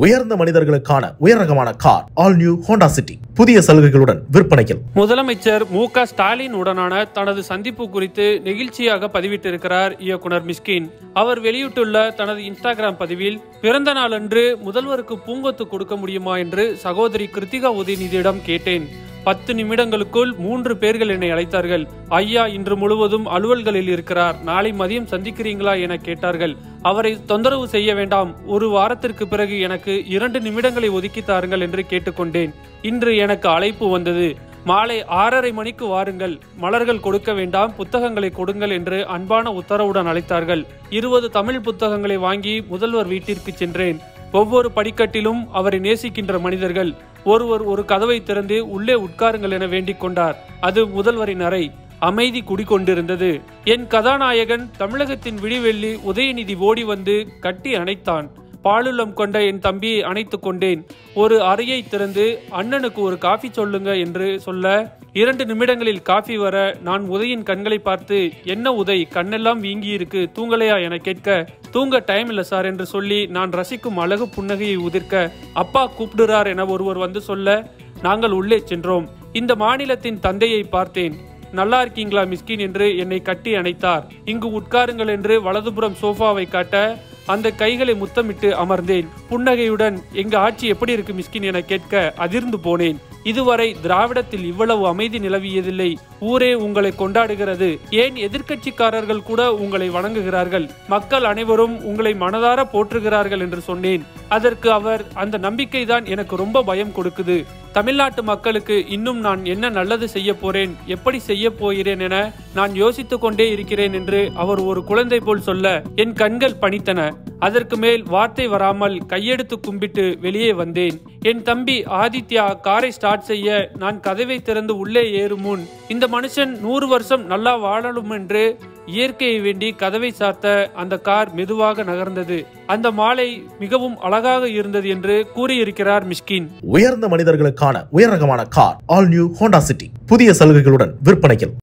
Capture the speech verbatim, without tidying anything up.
உயர்ந்த மனிதர்களுக்கான உயர்ரகமான car all new Honda City புதிய சலுகைகளுடன் விற்பனையில். முதலமைச்சர் மு க ஸ்டாலின் உடனான தனது சந்திப்பு குறித்து நெகிழ்ச்சியாக பதிவிட்டிருக்கிறார் இயக்குனர் மிஸ்கின். அவர் வெளியிட்டுள்ள தனது இன்ஸ்டாகிராம் பதிவில், பிறந்த நாளன்று முதல்வருக்கு பூங்கொத்து கொடுக்க முடியுமா என்று சகோதரி கிருத்திகா உதயநிதியிடம் கேட்டேன். பத்து நிமிடங்களுக்குள் மூன்று பேர்கள் என்னை அழைத்தார்கள். ஐயா இன்று முழுவதும் அலுவல்களில் இருக்கிறார், நாளை மதியம் சந்திக்கிறீங்களா என கேட்டார்கள். அவரை தொந்தரவு செய்ய வேண்டாம், ஒரு வாரத்திற்கு பிறகு எனக்கு இரண்டு நிமிடங்களை ஒதுக்கி தாருங்கள் என்று கேட்டுக்கொண்டேன். இன்று எனக்கு அழைப்பு வந்தது. மாலை ஆறரை மணிக்கு வாருங்கள், மலர்கள் கொடுக்க வேண்டாம், புத்தகங்களை கொடுங்கள் என்று அன்பான உத்தரவுடன் அழைத்தார்கள். இருபது தமிழ் புத்தகங்களை வாங்கி முதல்வர் வீட்டிற்கு சென்றேன். ஒவ்வொரு படிக்கட்டிலும் அவரை நேசிக்கின்ற மனிதர்கள். ஒருவர் ஒரு கதவை திறந்து உள்ளே உட்காருங்கள் என வேண்டிக் கொண்டார். அது முதல்வரின் அறை. அமைதி குடிகொண்டிருந்தது. என் கதாநாயகன் தமிழகத்தின் விடிவெள்ளி உதயநிதி ஓடி வந்து கட்டி அணைத்தான். பாலுள்ளம் கொண்ட என் தம்பியை அணைத்துக் கொண்டேன். ஒரு அறையை திறந்து அண்ணனுக்கு ஒரு காஃபி சொல்லுங்க என்று சொல்ல, இரண்டு நிமிடங்களில் காஃபி வர நான் உதயின் கண்களை பார்த்து, என்ன உதய் கண்ணெல்லாம் வீங்கி இருக்கு, தூங்கலையா என கேட்க, தூங்க டைம் இல்ல சார் என்று சொல்லி நான் ரசிக்கும் அழகு புன்னகையை உதிர்க்க, அப்பா கூப்பிடுறார் என ஒருவர் வந்து சொல்ல நாங்கள் உள்ளே சென்றோம். இந்த மாநிலத்தின் தந்தையை பார்த்தேன். நல்லா இருக்கீங்களா மிஸ்கின் என்று என்னை கட்டி அணைத்தார். இங்கு உட்காருங்கள் என்று வலதுபுறம் சோஃபாவை காட்ட அந்த கைகளை முத்தமிட்டு அமர்ந்தேன். புன்னகையுடன் எங்க ஆட்சி எப்படி இருக்கு மிஸ்கின் என கேட்க அதிர்ந்து போனேன். இதுவரை திராவிடத்தில் இவ்வளவு அமைதி நிலவியதில்லை. ஊரே உங்களை கொண்டாடுகிறது. ஏன் எதிர்கட்சிக்காரர்கள் கூட உங்களை வணங்குகிறார்கள். மக்கள் அனைவரும் உங்களை மனதார போற்றுகிறார்கள் என்று சொன்னேன். அதற்கு அவர், அந்த நம்பிக்கை தான் எனக்கு ரொம்ப பயம் கொடுக்குது. தமிழ்நாட்டு மக்களுக்கு இன்னும் நான் என்ன நல்லது செய்ய போறேன், எப்படி செய்ய போகிறேன் என நான் யோசித்துக் கொண்டே இருக்கிறேன் என்று அவர் ஒரு குழந்தை போல் சொல்ல என் கண்கள் பணித்தன. அதற்கு மேல் வார்த்தை வராமல் கையெடுத்து கும்பிட்டு வெளியே வந்தேன். என் தம்பி ஆதித்யா காரை ஸ்டார்ட் செய்ய நான் கதவை திறந்து உள்ளே ஏறும் முன், இந்த மனுஷன் நூறு வருஷம் நல்லா வாழணும் என்று இயற்கையை வேண்டி கதவை சாத்த அந்த கார் மெதுவாக நகர்ந்தது. அந்த மாலை மிகவும் அழகாக இருந்தது என்று கூறியிருக்கிறார் மிஸ்கின். உயர்ந்த மனிதர்களுக்கான உயர்ரகமான car all new Honda City புதிய சலுகைகளுடன் விற்பனையில்.